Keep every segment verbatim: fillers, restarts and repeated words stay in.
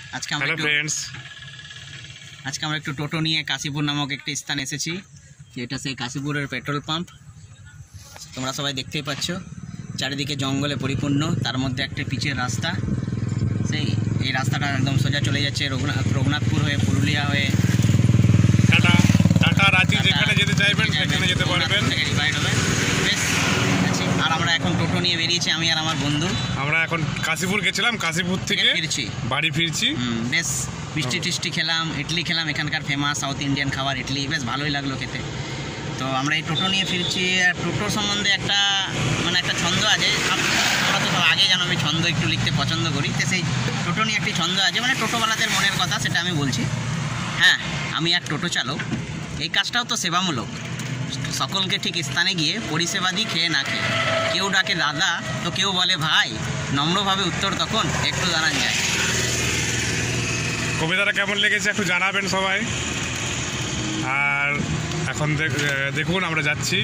আজকে আমরা ফ্রেন্ডস আজকে আমরা একটু টোটো নিয়ে কাশীপুর নামক একটি স্থান এসেছি, যেটা সেই কাশীপুরের পেট্রোল পাম্প। তোমরা সবাই দেখতেই পাচ্ছ, চারিদিকে জঙ্গলে পরিপূর্ণ, তার মধ্যে একটা পিচের রাস্তা। সেই এই রাস্তাটা একদম সোজা চলে যাচ্ছে রঘুনাথ রঘুনাথপুর হয়ে, পুরুলিয়া হয়ে টাটা টাটা রাঁচি, যেখানে যেতে চাইবেন সেখানে যেতে পারবেন, ডিভাইড হবে। বেশ, আর আমরা এখন টোটো নিয়ে বেরিয়েছি, আমি আর আমার বন্ধু। আমরা এখন কাশীপুর গেছিলাম, কাশীপুর থেকে ফিরছি, বাড়ি ফিরছি। বেশ মিষ্টি টিষ্টি খেলাম, ইডলি খেলাম, এখানকার ফেমাস সাউথ ইন্ডিয়ান খাবার ইডলি, বেশ ভালোই লাগলো খেতে। তো আমরা এই টোটো নিয়ে ফিরছি। আর টোটোর সম্বন্ধে একটা মানে একটা ছন্দ আছে, আমরা তো আগে জানো আমি ছন্দ একটু লিখতে পছন্দ করি, তো সেই টোটো নিয়ে একটি ছন্দ আছে, মানে টোটোওয়ালাদের মনের কথা, সেটা আমি বলছি। হ্যাঁ, আমি এক টোটো চালক, এই কাজটাও তো সেবামূলক। সকলকে ঠিক স্থানে গিয়ে পরিষেবা দিই খেয়ে না খেয়ে। কেউ ডাকে দাদা তো কেউ বলে ভাই, নম্রভাবে উত্তর তখন একটু জানান যায়। কবিতাটা কেমন লেগেছে একটু জানাবেন সবাই। আর এখন দেখুন আমরা যাচ্ছি,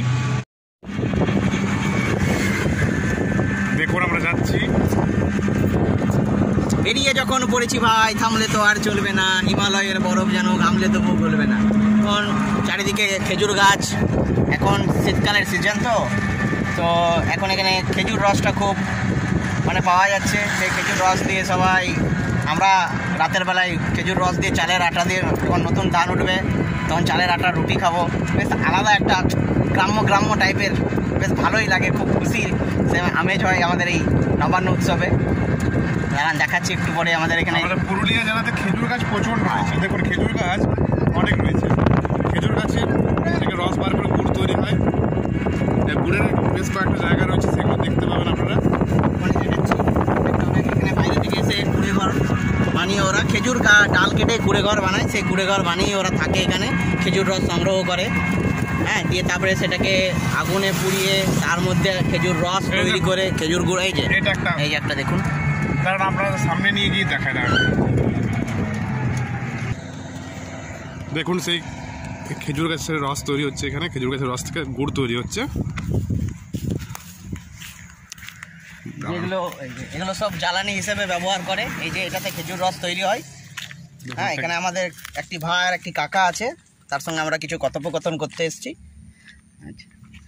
দেখুন আমরা যাচ্ছি বেরিয়ে যখন পড়েছি ভাই, থামলে তো আর চলবে না, হিমালয়ের বরফ যেন ঘামলে তবু গলবে না। এখন চারিদিকে খেজুর গাছ, এখন শীতকালের সিজন তো তো এখন এখানে খেজুর রসটা খুব মানে পাওয়া যাচ্ছে। সেই খেজুর রস দিয়ে সবাই, আমরা রাতের বেলায় খেজুর রস দিয়ে চালের আটা দিয়ে, যখন নতুন ধান উঠবে তখন চালের আটা রুটি খাবো। বেশ আলাদা একটা গ্রাম্য গ্রাম্য টাইপের, বেশ ভালোই লাগে, খুব খুশি সে আমেজ হয় আমাদের এই নবান্ন উৎসবে। দাঁড়ান দেখাচ্ছি একটু পরে আমাদের এখানে। পুরুলিয়া জেলাতে খেজুর গাছ প্রচুর রয়েছে, দেখুন খেজুর গাছ অনেক রয়েছে। খেজুর গাছের থেকে রস বার করে গুড় তৈরি হয়। গুড়ের বেশ কয়েকটা জায়গা রয়েছে, সেগুলো দেখতে পাবেন আপনারা। এখানে বাইরে থেকে এসে কুড়ে ঘর বানিয়ে ওরা খেজুর ডাল কেটে কুড়ে ঘর বানায়, সেই কুড়ে ঘর বানিয়ে ওরা থাকে এখানে, খেজুর রস সংগ্রহ করে। হ্যাঁ, দিয়ে তারপরে সেটাকে আগুনে পুড়িয়ে তার মধ্যে খেজুর রস তৈরি করে খেজুর গুড়। এই যে এই যে একটা দেখুন, কারণ আপনারা সামনে নিয়ে গিয়ে দেখায় না। দেখুন সেই খেজুর গাছের রস তৈরি হচ্ছে এখানে, খেজুর গাছের রস থেকে গুড় তৈরি হচ্ছে। এগুলো এগুলো সব জ্বালানি হিসেবে ব্যবহার করে। এই যে এটাতে খেজুর রস তৈরি হয়। হ্যাঁ, এখানে আমাদের একটি ভাই আর একটি কাকা আছে, তার সঙ্গে আমরা কিছু কথোপকথন করতে এসেছি। আচ্ছা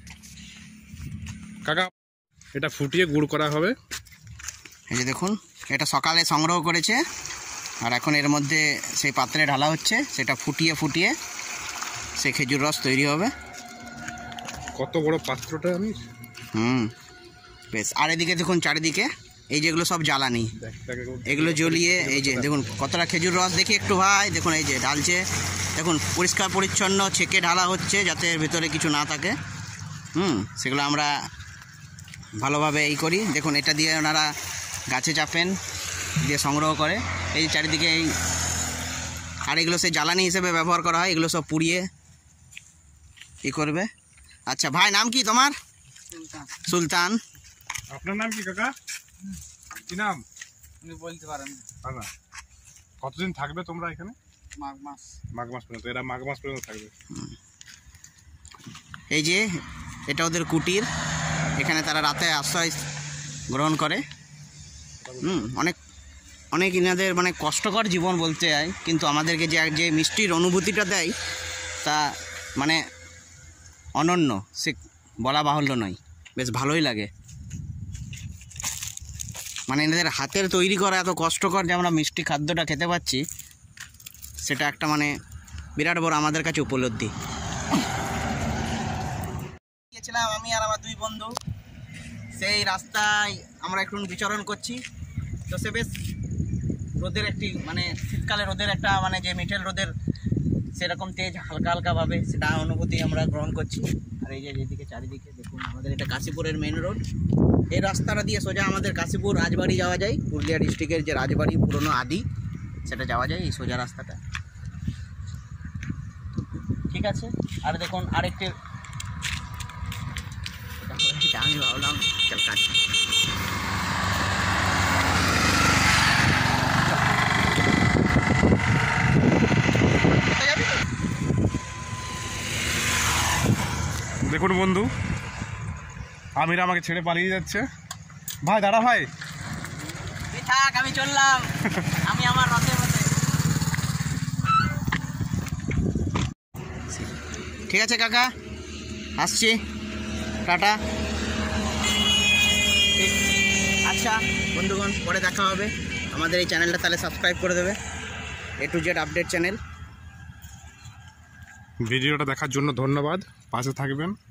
কাকা, এটা ফুটিয়ে গুড় করা হবে। এই যে দেখুন, এটা সকালে সংগ্রহ করেছে, আর এখন এর মধ্যে সেই পাত্রে ঢালা হচ্ছে, সেটা ফুটিয়ে ফুটিয়ে সে খেজুর রস তৈরি হবে। কত বড় পাত্রটা আমি হুম বেশ। আর এদিকে দেখুন চারিদিকে এই যেগুলো সব জ্বালানি, এগুলো জ্বলিয়ে এই যে দেখুন কতটা খেজুর রস, দেখি একটু ভাই, দেখুন এই যে ঢালছে, দেখুন পরিষ্কার পরিচ্ছন্ন ছেঁকে ঢালা হচ্ছে যাতে এর ভিতরে কিছু না থাকে। হুম সেগুলো আমরা ভালোভাবে এই করি। দেখুন এটা দিয়ে ওনারা গাছে চাপেন, দিয়ে সংগ্রহ করে। এই যে চারিদিকে এই, আর এগুলো সেই জ্বালানি হিসেবে ব্যবহার করা হয়, এগুলো সব পুড়িয়ে ই করবে। আচ্ছা ভাই, নাম কি তোমার? সুলতান। আপনার নাম কি কাকা? কি নাম বলতে পারেন? কতদিন থাকবে তোমরা এখানে? মাঘ মাস। মাঘ মাস পর্যন্ত? এরা মাঘ মাস পর্যন্ত থাকবে। এই যে এটা ওদের কুটির, এখানে তারা রাতে আশ্রয় গ্রহণ করে। হুম অনেক অনেক ইনাদের মানে কষ্টকর জীবন বলতে হয়, কিন্তু আমাদেরকে যে যে মিষ্টির অনুভূতিটা দেয় তা মানে অনন্য, সে বলা বাহুল্য নয়, বেশ ভালোই লাগে। মানে এনাদের হাতের তৈরি করা এত কষ্টকর যে আমরা মিষ্টি খাদ্যটা খেতে পাচ্ছি, সেটা একটা মানে বিরাট বড় আমাদের কাছে উপলব্ধি। গিয়েছিলাম আমি আর আমার দুই বন্ধু, সেই রাস্তায় আমরা একটু বিচরণ করছি। তো সে বেশ রোদের একটি মানে শীতকালে রোদের একটা মানে যে মিঠেল রোদের সেরকম তেজ হালকা হালকাভাবে সেটা অনুভূতি আমরা গ্রহণ করছি। আর এই যে যেদিকে চারিদিকে দেখুন, আমাদের এটা কাশীপুরের মেন রোড। এই রাস্তাটা দিয়ে সোজা আমাদের কাশীপুর রাজবাড়ি যাওয়া যায়, পুরুলিয়া ডিস্ট্রিক্টের যে রাজবাড়ি পুরনো আদি, সেটা যাওয়া যায় এই সোজা রাস্তাটা। ঠিক আছে, আর দেখুন আরেকটি, আমি ভাবলাম চল কাজ। দেখুন বন্ধু, আমির আমাকে ছেড়ে পালিয়ে যাচ্ছে। ভাই দাঁড়া ভাই, থাক, আমি চললাম, আমি আমার রথে বসে। ঠিক আছে কাকা, আসছি, টাটা। আচ্ছা বন্ধুগণ, পরে দেখা হবে। আমাদের এই চ্যানেলটা তাহলে সাবস্ক্রাইব করে দেবে, A to Z update channel. ভিডিওটা দেখার জন্য ধন্যবাদ, পাশে থাকবেন।